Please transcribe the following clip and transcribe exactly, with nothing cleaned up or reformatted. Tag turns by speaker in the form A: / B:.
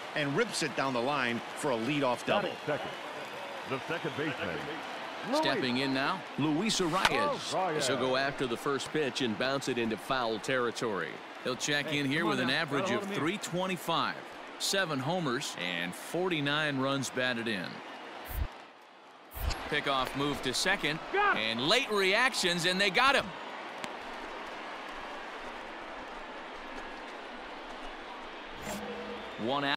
A: and rips it down the line for a leadoff double.
B: Second. The second baseman.
C: Stepping in now, Luis Arias.
B: Oh,
C: He'll go after the first pitch and bounce it into foul territory. He'll check in here with an average of three twenty-five, seven homers, and forty-nine runs batted in. Pickoff move to second, and late reactions, and they got him. One out.